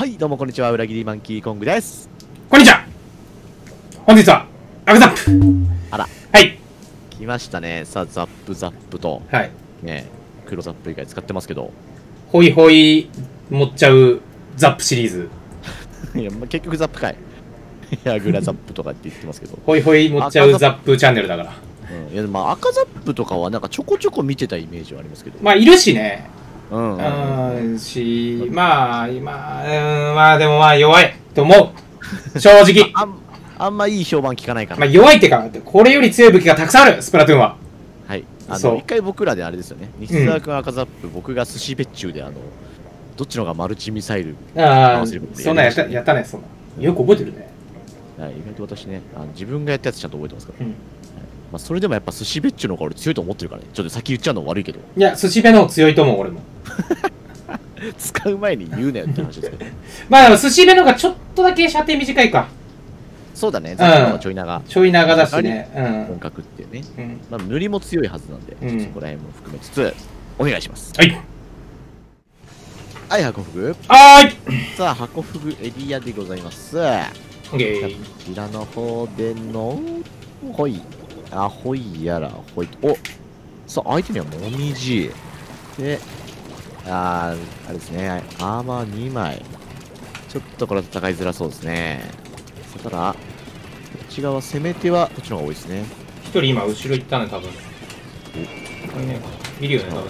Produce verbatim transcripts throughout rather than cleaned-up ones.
はい、どうもこんにちは。裏切りマンキーコングです。 こんにちは。本日はアグザップ。 あら、 はい。 来ましたね。さあ、ザップザップと。 はい。 ね、黒ザップ以外使ってますけど。 ホイホイ持っちゃうザップシリーズ。 いや、まあ、結局ザップかい。いや、グラザップとかって言ってますけど。 ホイホイ持っちゃうザップチャンネルだから。 うん、いや、まあ、赤ザップとかはなんかちょこちょこ見てたイメージはありますけど。 まあ、いるしね。 うん、うん。 うん、し、まあ、今、うん、まあ、でもまあ、弱いと思う。正直。 あん、あんまいい評判聞かないから。 まあ、弱いってか、これより強い武器がたくさんある、スプラトゥーンは。 はい。あの、一回僕らであれですよね。西澤君赤ザップ、うん、僕が寿司別注で、あの、どっちのがマルチミサイル。 ああ、そんなやった、やったね、そんな。よく覚えてるね。 はい、意外と私ね、あの自分がやったやつちゃんと覚えてますから。 うん、 まあ、それでもやっぱ寿司別注の方が俺強いと思ってるからね。ちょっと先言っちゃうの悪いけど。 いや、寿司べの方強いと思う、俺も。 使う前に言うなよって話ですけど。 まあでも寿司べの方がちょっとだけ射程短いか。 そうだね、ザップの方がちょい長。 ちょい長だしね。うん。 本格っていうね。 うん、 まあ塗りも強いはずなんで、うん、そこら辺も含めつつ、お願いします。 はい。 はい、箱フグ。 はーい。 さあ、箱フグエリアでございます。 オッケー。 こちらの方での、ほい。あ、ほいやら、ほい。お、さあ、相手にはもみじ。で、あー、あれですね、アーマーにまい。ちょっとこれ戦いづらそうですね。ただ、こっち側攻め手はこっちの方が多いですね。 一人今後ろ行ったね、多分。お、いね、いるよね、多分。し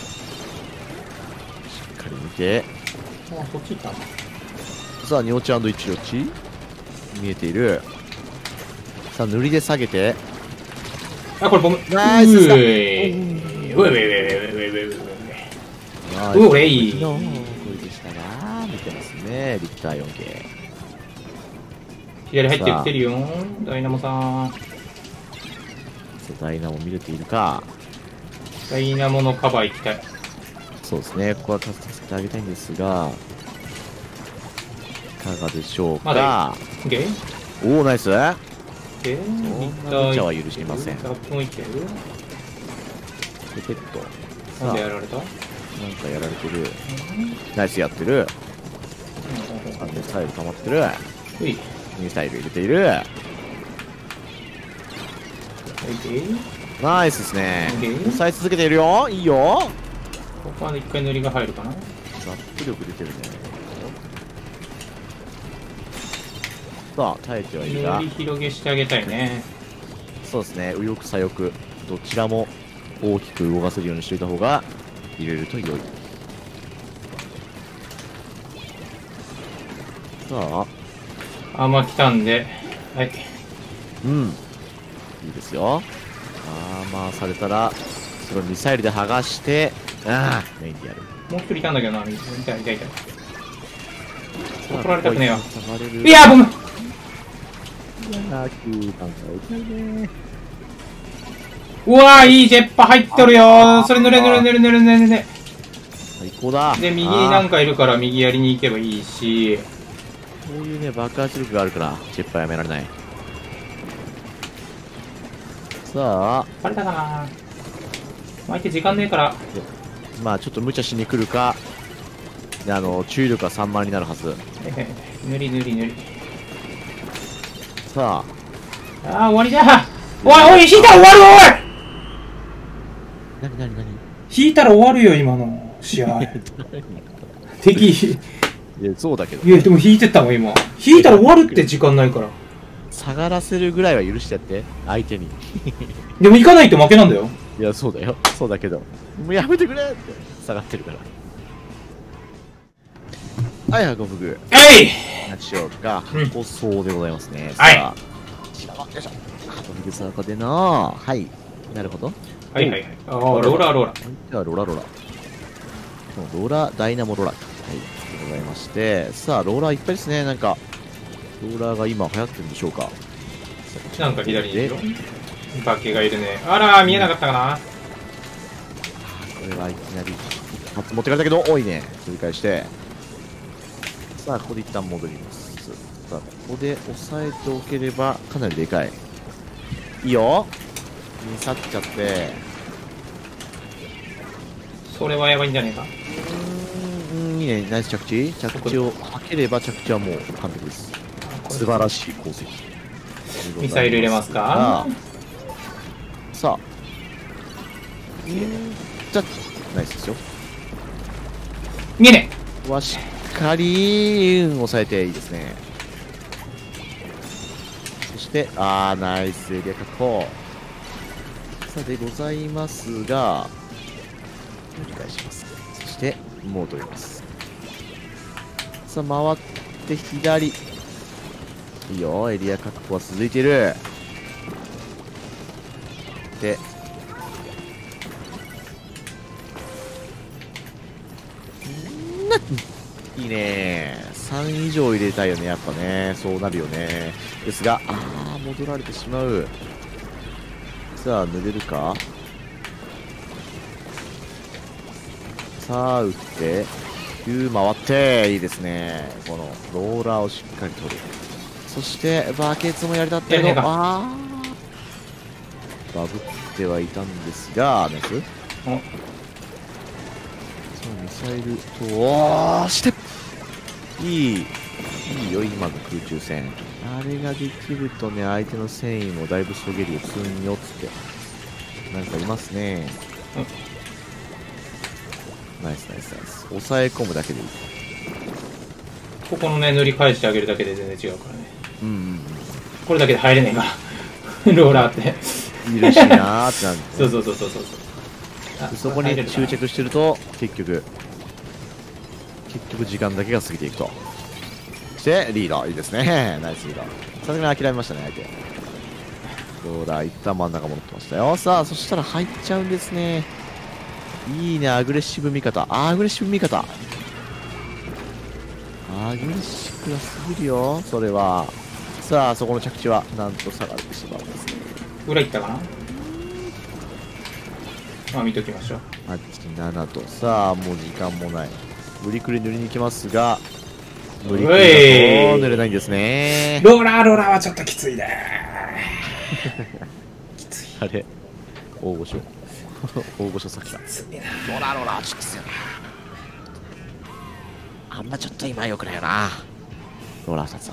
っかり見て。 あ、そっち行ったな。 さあ、に落ち&いち落ち。見えている。さあ、塗りで下げて。 あ、これボム。 ナイスですか。ううえい。うえい、うえい、うえい、うえい、うえい。 うえい。これでしたが、見てますね。リクター よんケー。 左入ってきてるよ。ダイナモさん。 ダイナモ見れているか。 ダイナモのカバー行きたい。 そうですね。ここは助けてあげたいんですが。いかがでしょうか。まだいいおお、ナイス。 えー、 そんな無茶は許しません。 ザップもいってる。 ペペット。 なんでやられた？ なんかやられてる。ナイスやってる。なんでスタイル溜まってる。ミサイル入れている。ナイスですね。抑え続けているよ。いいよ。 ここは一回塗りが入るかな。 ザップ力出てるね。さあ、耐えてはいるが。 塗り広げしてあげたいね。 そうですね。右翼左翼どちらも大きく動かせるようにしておいた方が入れると良い。さあ。 あ、まあ来たんで。はい。 うん。いいですよ。あーまあされたら、それをミサイルで剥がして、ああ、メインでやる。 もう一人いたんだけどな、痛い痛い痛い。取られたくねえわ。いや、ボム。うわー、いいジェッパ入っとるよー。それ濡れ濡れ濡れ濡れ濡れ濡れ。 最高だ。 で、右になんかいるから右やりに行けばいいし。 こういうね、爆発力があるから、ジェッパやめられない。さあ。 バレたかな。相手時間ねえから。 まあちょっと無茶しに来るか。で、あの、注意力がさんまんになるはず。 塗り塗り塗り。 さあ。ああ、終わりじゃ。おいおい、引いたら終わるおい。 なになになに。 引いたら終わるよ、今の試合。敵。いや、そうだけど。 いや、でも引いてったもん、今。引いたら終わるって時間ないから。 下がらせるぐらいは許してやって、相手に。 でも行かないと負けなんだよ。 いや、そうだよ。そうだけど。もうやめてくれって下がってるから。はい、ハコフグ。 はい。 何しようか。箱装でございますね。 はい。 さあ、しらばよいしょ。ハコフグさかでなはい。なるほど。 はいはいはい。ああ、ローラーローラー。 じゃあ、ローラーローラー。ローラー、ダイナモローラー。はい。でございまして。さあ、ローラーいっぱいですね。なんか、ローラーが今流行ってるんでしょうか。 なんか左にいるよ。バケがいるね。あら、見えなかったかな。 これはいきなり、持ってかれたけど、多いね。取り返して。さあ、ここで一旦戻ります。さあ、ここで押さえておければ、かなりでかい。いいよ。に去っちゃって。 それはやばいんじゃねえか。 うーん、 いね、ナイス着地。着地をかければ着地はもう完璧です。素晴らしい功績。 ミサイル入れますか。 さあ。うん、じゃ、ナイスですよ。 見えねここはしっかり、うん、抑えていいですね。そして、あー、ナイスエリア確保。さあ、でございますが、繰り返します。そして、戻ります。さあ、回って左。いいよ、エリア確保は続いている。で、いいね。さん以上入れたいよね、やっぱね。そうなるよね。ですが、あー、戻られてしまう。さあ、塗れるか。さあ、打って、きゅう回って、いいですね。このローラーをしっかり取る。そして、バケツもやりたったけど、あー、バブってはいたんですが、ナイス。ミサイルと、おー、していい、いいよ、今の空中戦。あれができるとね、相手の戦意もだいぶそげるよ、つんよっつって。なんかいますね。ナイスナイスナイス。抑え込むだけでいい。 ここのね、塗り返してあげるだけで全然違うからね。 うんうんうん。 これだけで入れねえから。ローラーって。 いるしなーってなんで、ね。 そうそうそうそうそう。 そこに執着してると、結局、結局時間だけが過ぎていくと。そして、リード。いいですね。ナイスリード。さすがに諦めましたね、相手。どうだ、一旦真ん中戻ってましたよ。さあ、そしたら入っちゃうんですね。いいね、アグレッシブ味方。アグレッシブ味方。アグレッシブがすぎるよ、それは。さあ、そこの着地は、なんと下がってしまうんですね。 裏行ったかな。まあ、見ときましょう。 はち、ななと。さあ、もう時間もない。無理くり塗りに行きますが、無理くりだと塗れないんですね。 ローラー、ローラーはちょっときついね。きつい。 あれ大御所大御所先だ。ローラーローラーちょっときついよな。あんまちょっと今よくないよな。ローラーふたつは。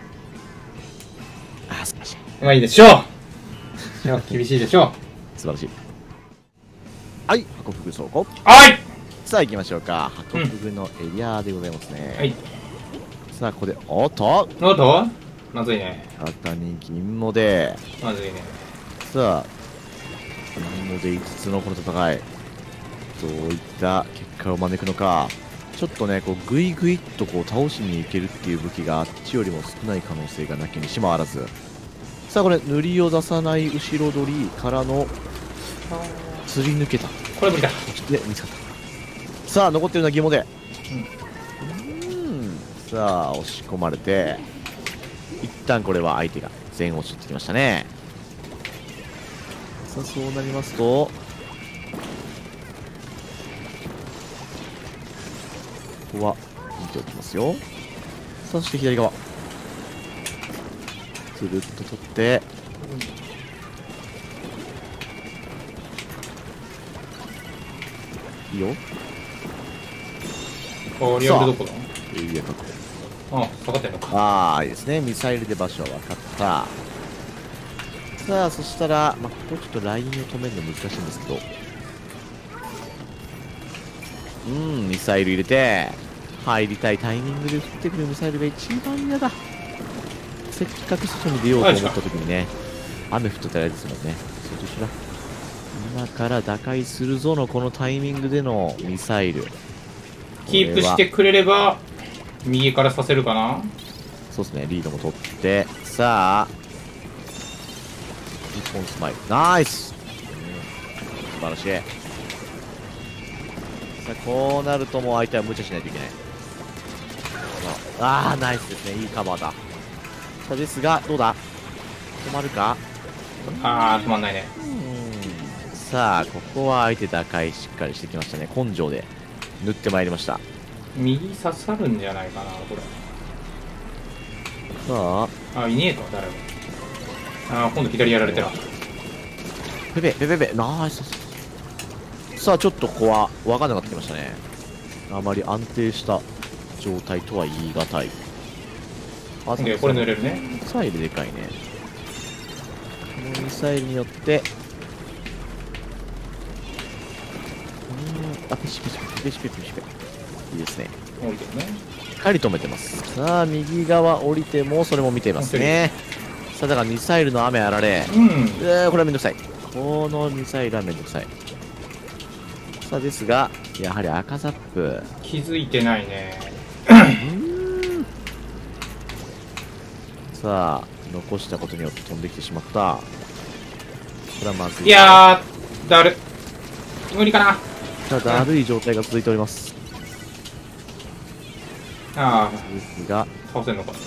ああ、素晴らしい。 まあいいでしょう。厳しいでしょう。素晴らしい。はい、ハコフグ倉庫。 はい。 さあ行きましょうか。ハコフグのエリアでございますね。 はい。 さあここで、おっとおっとまずいね。 肩に銀もで。 まずいね。 さあ、銀もでいつつのこの戦い。どういった結果を招くのか。ちょっとね、こうグイグイっとこう倒しにいけるっていう武器があっちよりも少ない可能性がなきにしもあらず。さあこれ、塗りを出さない後ろ取りからの、すり抜けた。 これ無理だ。 そして見つかった。さあ残ってるのはギモで。うん。うんさあ押し込まれて、一旦これは相手が全落ち取ってきましたね。さあそうなりますと、ここは見ておきますよ。さあそして左側。つるっと取って。いいよ。 あ、リアルどこだ。 エリア確保。あ、分かってんのか。 ああ、いいですね。ミサイルで場所は分かった。さあ、そしたら、まあ、ここちょっとラインを止めるの難しいんですけど。うん、ミサイル入れて、入りたいタイミングで降ってくるミサイルが一番嫌だ。せっかく外に出ようと思った時にね、雨降ってたら嫌ですもんね。それと一緒だ。今から打開するぞのこのタイミングでのミサイル。 キープしてくれれば右からさせるかな。 そうですね、リードも取って、さあ日本スマイル、ナイス、うん、素晴らしい。さあこうなるともう相手は無茶しないといけない。ああナイスですね、いいカバーだ。さあですがどうだ、止まるか。 ああ止まんないね。 うんさあここは相手打開しっかりしてきましたね。根性で塗ってまいりました。 右刺さるんじゃないかなこれ。 さああいねえと誰も。ああ今度左やられてる。 ペペペペペナイス。さあちょっとここは分かんなくなってきましたね。 あまり安定した状態とは言い難い。あ、 オッケー、これ塗れるね。 ミサイルでかいね。このミサイルによって、うーん、あ、ピシピシピシピシピシピ。いいですね。 降りてるね。 しっかり止めてます。さあ、右側降りても、それも見ていますね。さあ、だからミサイルの雨あられ。 うん。 えー、これはめんどくさい。このミサイルはめんどくさい。さあ、ですが、やはり赤ザップ。 気づいてないね。 うーん。さあ、残したことによって飛んできてしまった。これはまずい。 いやー、だる。無理かな。 ただ、だるい状態が続いております。 ああ、 ですが、 倒せんのか。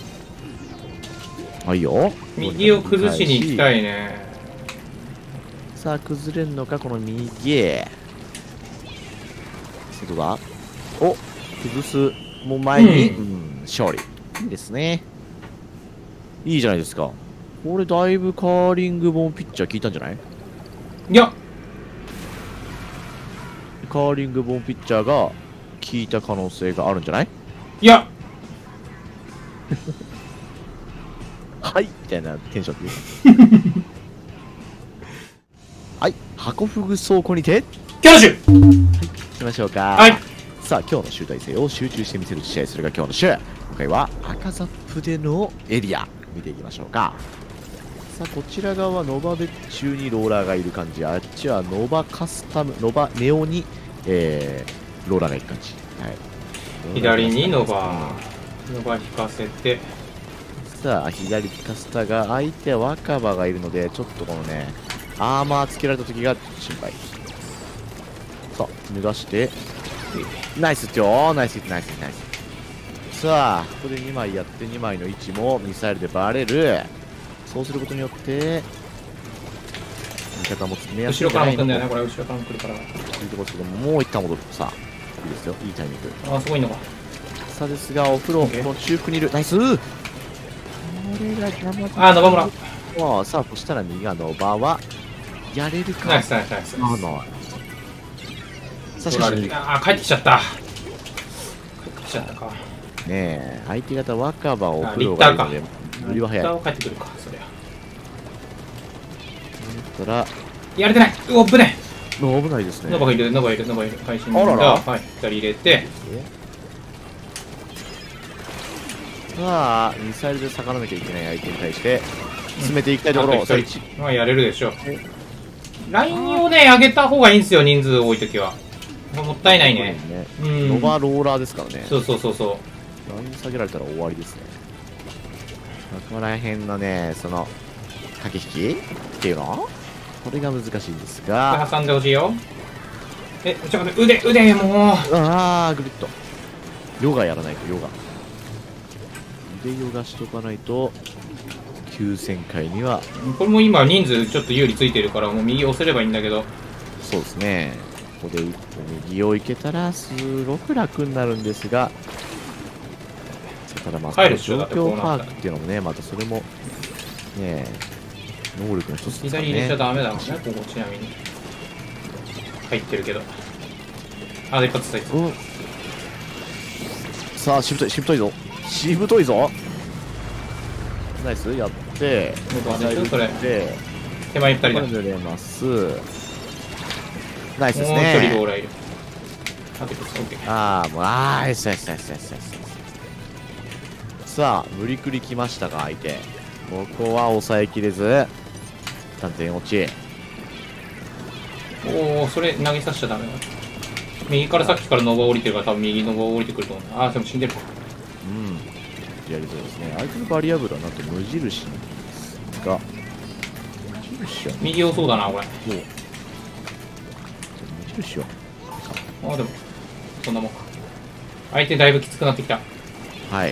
はいよ。 右を崩しに行きたいね。 さあ、崩れんのか、この右。外だ。お、崩す。もう前に、 うんうん、勝利。いいですね。いいじゃないですか。これ、だいぶカーリング本ピッチャー効いたんじゃない？ いや、 カーリング本ピッチャーが効いた可能性があるんじゃない？ いや、 はいみたいなテンションではい、箱フグ倉庫にてキャッシュ。 行きましょうか。 はい。 さあ、今日の集大成を集中して見せる試合、それが今日の週。今回は赤ザップでのエリア見ていきましょうか。さあ、こちら側はノバベ中にローラーがいる感じ、あっちはノバカスタム、ノバネオに、えー、ローラーがいる感じ。はい、 左にノバ、ノバ引かせて。 さあ、左ピカスタが相手は若葉がいるので、ちょっとこのね、アーマーつけられた時が心配。さあ、脱がして、ナイスってよ、ナイスナイスナイス。さあ、ここでにまいやってにまいの位置もミサイルでバレる。そうすることによって、味方も詰めやすい後ろからも来るんだよね。 ね、これ後ろからも来るから。 いいところですけども、もう一旦戻る。さあ、いいですよ、いいタイミング。 あ、そこいいのか。 さあですが、お風呂の中腹にいる。ナイス。これが邪魔だ。 あ、ノバ村。 ああ、さあ、そしたら右側のバーは、やれるか。 ナイスナイスナイス。 あの、さあ、し取からし、ねあ、帰ってきちゃった。帰ってきちゃったか。 え、相手方若葉おあ、 風呂リッターか。 がいるので、無理は早い。だリッターは帰ってくるか、そりゃ。 ったら、 やれてない。うお、ぶね。 もう危ないですね。 ノバがいる、ノバいる、ノバいる。配信あららが、はい、ふたり入れて。 さあ、ミサイルで下がらなきゃいけない相手に対して、進めていきたいところ、 あとさあ、 一人いち。 まあ、やれるでしょう。ラインをね、上げた方がいいんですよ、人数多いときは。もったいないね。うん。 ノバローラーですからね。 そうそうそうそう。 ライン下げられたら終わりですね。ここら辺のね、その、駆け引きっていうのこれが難しいんですが。 挟んでほしいよ。え、ちょっと待って、腕、腕、もう。 ああ、グリッと。ヨガやらないと、ヨガ。腕ヨガしとかないと、急旋回には。 これも今人数ちょっと有利ついてるから、もう右押せればいいんだけど。 そうですね。ここで一歩右を行けたら、すごく楽になるんですが、ただまあ、 帰るっしょ状だってこう況なったら把握っていうのもね、またそれも、ね、能力の一つですから左入れちゃね。 ダメだもんね、ここちなみに。入ってるけど。あ、一発ついてうん。さあ、しぶとい、しぶといぞ。しぶといぞ。ナイス、やって、 僕はねそれで、 手前二人だ。もうこれ塗れます。ナイスです一人ローね。 ラーいる。あと一つ、オッケー。 ああ、もう、ああ、よしよしよしよしよし。さあ、無理くり来ましたか、相手。ここは抑えきれず、単点落ち。 おお、それ投げさせちゃダメだ。右からさっきからノバ降りてるから多分右ノバ降りてくると思う。ああ、でも死んでる。 うん。やりそうですね。相手のバリアブルはなんと無印なんですが、無印は、 右をそうだな、これ。 もう、無印は、 ああ、でも、そんなもんか。相手だいぶきつくなってきた。 はい。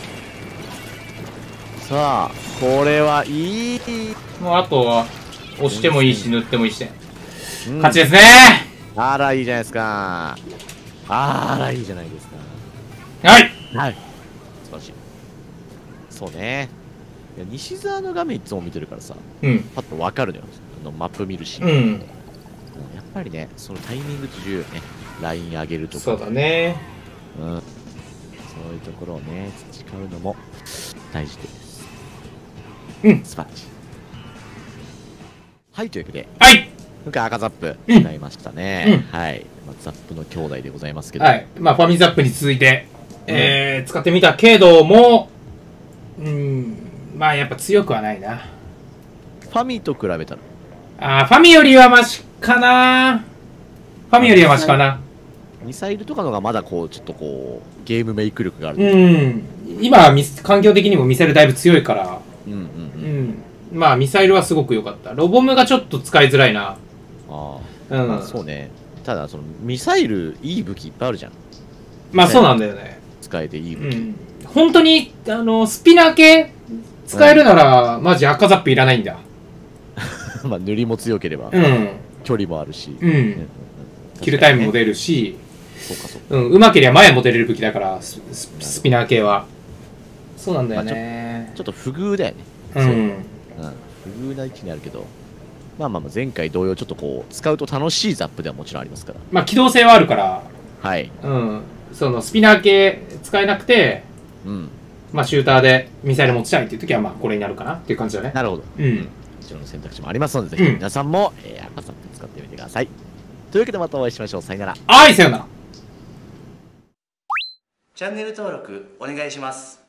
さあ、これはいい。 もうあとは、押してもいいし、塗ってもいいしで。 うん、 勝ちですねあら、いいじゃないですか。あら、いいじゃないですか。 はいはい。素晴らしい。そうね。いや、西沢の画面いつも見てるからさ、 うん。 パッとわかるのよ。あのマップ見るし。 うん。 やっぱりね、そのタイミングと重要ね。 ライン上げるとか。 そうだね。 うん。そういうところをね、培うのも大事です。 うん。 素晴らしい。はい、というわけで、 はい。 今回赤ザップうん使いましたね。 うんはい。まあ、ザップの兄弟でございますけど。 はい。まあ、ファミザップに続いて、えー、使ってみたけども、うん、まあ、やっぱ強くはないな。 ファミと比べたら。 あー、ファミよりはマシかな。ファミよりはマシかな。 ミサイルとかのがまだこう、ちょっとこう、ゲームメイク力がある。 うん。今はミス、環境的にもミサイルだいぶ強いから、 うんうんううん。 ん。まあ、ミサイルはすごく良かった。ロボムがちょっと使いづらいな。 ああ。 うん。 まあそうね。ただ、その、ミサイル、いい武器いっぱいあるじゃん。 まあ、そうなんだよね。 使えていいう武器。 ん。本当に、あの、スピナー系使えるなら、マジ赤ザップいらないんだ。 まあ、塗りも強ければ、 うん。 距離もあるし。 うん。 うんキルタイムもで。 出るし、 そうかそうか。 うん、うまければ前も出れる武器だから、スススピナー系は。そうなんだよね。 ちょっと不遇だよね。 うん。 そううん。不遇な位置にあるけど、まあまあまあ前回同様、ちょっとこう、使うと楽しいザップではもちろんありますから。 まあ、機動性はあるから、 はい。 うん。その、スピナー系使えなくて、 うん。 まあ、シューターでミサイル持ちたいっていう時は、まあ、これになるかなっていう感じだね。 なるほど。 うん。 こちらの選択肢もありますので、ぜひ皆さんも、えー、赤ザップ使ってみてください。というわけでまたお会いしましょう。さよなら。 はい、さよなら。 チャンネル登録お願いします。